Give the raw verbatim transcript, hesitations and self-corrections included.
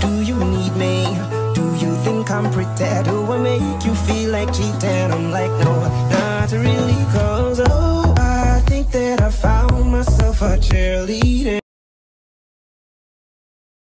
Do you need me? Do you think I'm pretty? Do I make you feel like cheating? I'm like, no, not really, cause oh, I think that I found myself a cheerleader.